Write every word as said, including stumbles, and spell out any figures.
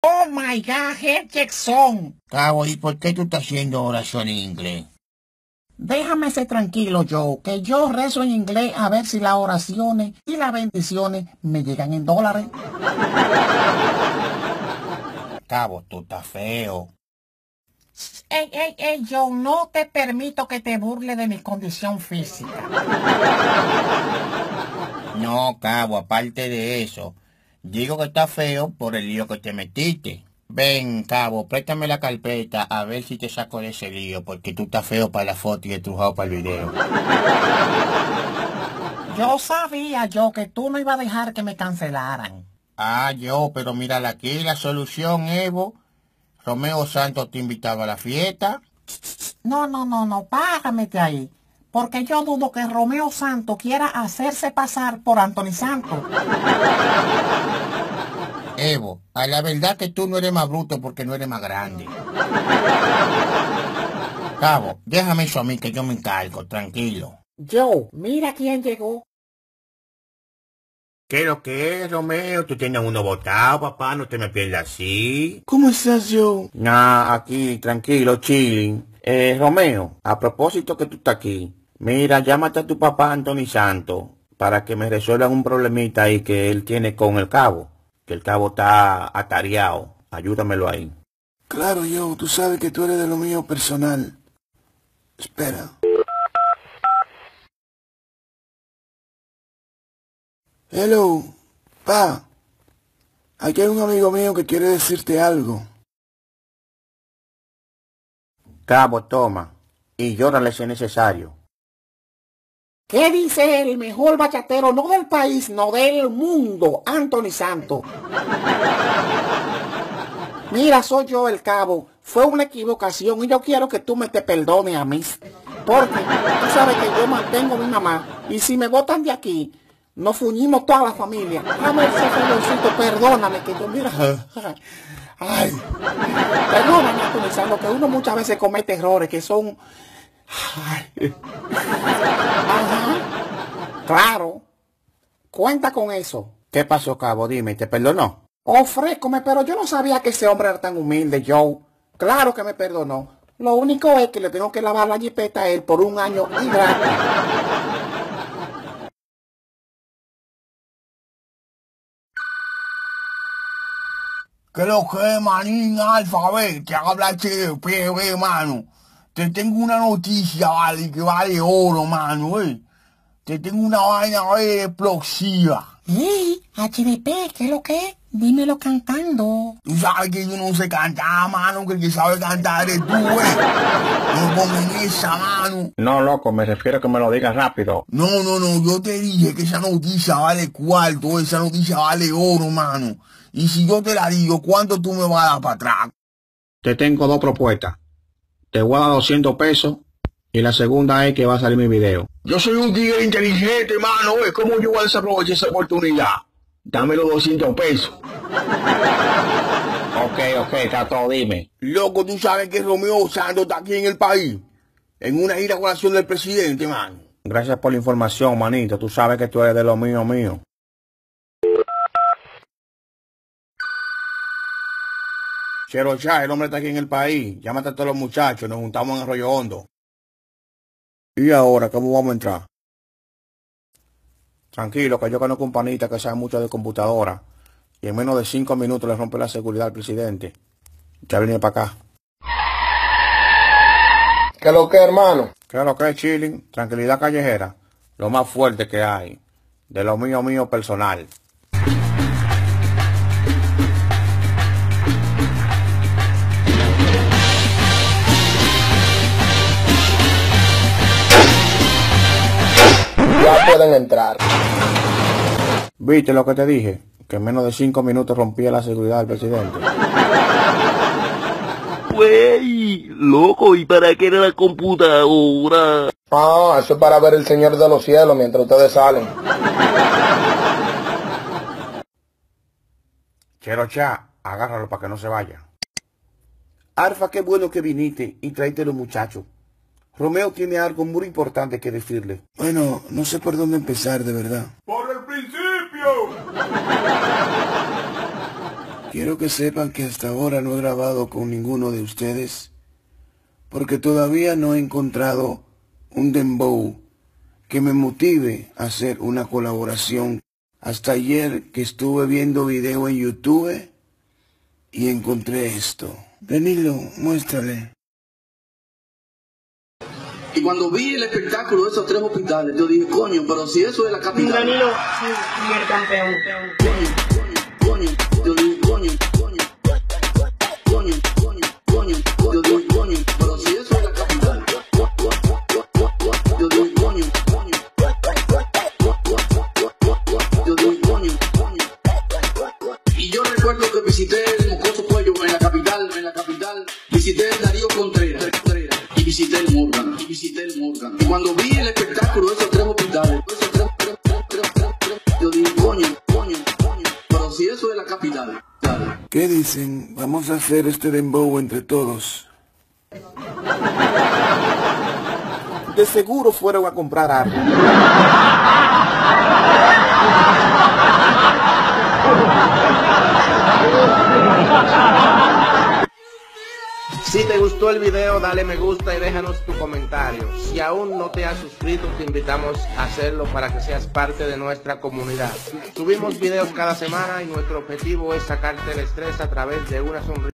Oh my God, Herr Jackson. Cabo, ¿y por qué tú estás haciendo oración en inglés? Déjame ser tranquilo, Joe, que yo rezo en inglés a ver si las oraciones y las bendiciones me llegan en dólares. Cabo, tú estás feo. Ey, ey, ey, Joe, no te permito que te burles de mi condición física. No, Cabo, aparte de eso, digo que está feo por el lío que te metiste. Ven, Cabo, préstame la carpeta a ver si te saco de ese lío, porque tú estás feo para la foto y estrujado para el video. Yo sabía, yo, que tú no ibas a dejar que me cancelaran. Ah, yo, pero mírala aquí, la solución, Evo. Romeo Santos te invitaba a la fiesta. No, no, no, no, págamete ahí. Porque yo dudo que Romeo Santos quiera hacerse pasar por Anthony Santos. Evo, a la verdad que tú no eres más bruto porque no eres más grande. Cabo, déjame eso a mí que yo me encargo, tranquilo. Joe, mira quién llegó. ¿Qué es lo que es, Romeo? Tú tienes uno botado, papá, no te me pierdas así. ¿Cómo estás, Joe? Nah, aquí, tranquilo, chilling. Eh, Romeo, a propósito que tú estás aquí, mira, llámate a tu papá Anthony Santos para que me resuelvan un problemita ahí que él tiene con el cabo. Que el cabo está atareado. Ayúdamelo ahí. Claro, Joe, tú sabes que tú eres de lo mío personal. Espera. Hello, pa. Aquí hay un amigo mío que quiere decirte algo. Cabo, toma. Y llórale si es necesario. ¿Qué dice el mejor bachatero, no del país, no del mundo, Anthony Santos? Mira, soy yo el cabo. Fue una equivocación y yo quiero que tú me te perdones a mí. Porque tú sabes que yo mantengo a mi mamá. Y si me botan de aquí, nos fuñimos toda la familia. Dame ese feloncito, perdóname que yo, mira. Ay, perdóname, Anthony Santos, que uno muchas veces comete errores que son... Ay. Ajá. Claro. Cuenta con eso. ¿Qué pasó, Cabo? Dime, ¿te perdonó? Ofrécome, pero yo no sabía que ese hombre era tan humilde, Joe. Claro que me perdonó. Lo único es que le tengo que lavar la jipeta a él por un año y gratis. ¿Qué lo que, manín alfabet? Te habla H P V, mano. Te tengo una noticia, vale, que vale oro, mano, eh. Te tengo una vaina, eh, explosiva. ¡Ey! H D P, ¿qué es lo que es? Dímelo cantando. Tú sabes que yo no sé cantar, mano, que el que sabe cantar es tú, eh. No pongan esa, mano. No, loco, me refiero a que me lo digas rápido. No, no, no, yo te dije que esa noticia vale cuarto, esa noticia vale oro, mano. Y si yo te la digo, ¿cuánto tú me vas a dar para atrás? Te tengo dos propuestas. Te voy a dar doscientos pesos y la segunda es que va a salir mi video. Yo soy un tigre inteligente, mano, ¿eh? ¿Cómo yo voy a desaprovechar esa oportunidad? Dame los doscientos pesos. Ok, ok, está todo, dime. Loco, tú sabes que Romeo Santos está aquí en el país. En una inauguración del presidente, mano. Gracias por la información, manito. Tú sabes que tú eres de lo mío, mío. Chero Chá, el hombre está aquí en el país. Llámate a todos los muchachos, nos juntamos en Arroyo Hondo. ¿Y ahora cómo vamos a entrar? Tranquilo, que yo conozco un panita que sabe mucho de computadora. Y en menos de cinco minutos le rompe la seguridad al presidente. Ya viene para acá. ¿Qué es lo que, hermano? ¿Qué es lo que es, chilling? Tranquilidad callejera. Lo más fuerte que hay. De lo mío, mío personal. Ya pueden entrar. ¿Viste lo que te dije? Que en menos de cinco minutos rompía la seguridad del presidente. Wey, loco, ¿y para qué era la computadora? Ah, eso es para ver el Señor de los Cielos mientras ustedes salen. Chero Chá, agárralo para que no se vaya. Alfa, qué bueno que viniste y traíste los muchachos. Romeo tiene algo muy importante que decirle. Bueno, no sé por dónde empezar, de verdad. ¡Por el principio! Quiero que sepan que hasta ahora no he grabado con ninguno de ustedes, porque todavía no he encontrado un dembow que me motive a hacer una colaboración. Hasta ayer que estuve viendo video en YouTube y encontré esto. Danilo, muéstrale. Y cuando vi el espectáculo de esos tres hospitales, yo dije, coño, pero si eso es la capital. Danilo, sí, sí, el campeón. Coño, coño, coño, yo dije, coño, coño, coño, coño, coño, yo dije, coño, pero si eso es la capital. Yo dije, coño, coño, yo dije, coño, coño. Y yo recuerdo que visité el Mocoso Cuello en la capital, en la capital, visité el Darío Contreras, y visité el Morgan, y visité el Morgan. Y cuando vi el espectáculo de esos tres hospitales, esos tres, tres, tres, tres, tres, tres, yo dije, coño, coño, coño, pero si eso es la capital, dale. ¿Qué dicen? Vamos a hacer este dembow entre todos. De seguro fueron a comprar algo. Si te gustó el video, dale me gusta y déjanos tu comentario. Si aún no te has suscrito, te invitamos a hacerlo para que seas parte de nuestra comunidad. Subimos videos cada semana y nuestro objetivo es sacarte el estrés a través de una sonrisa.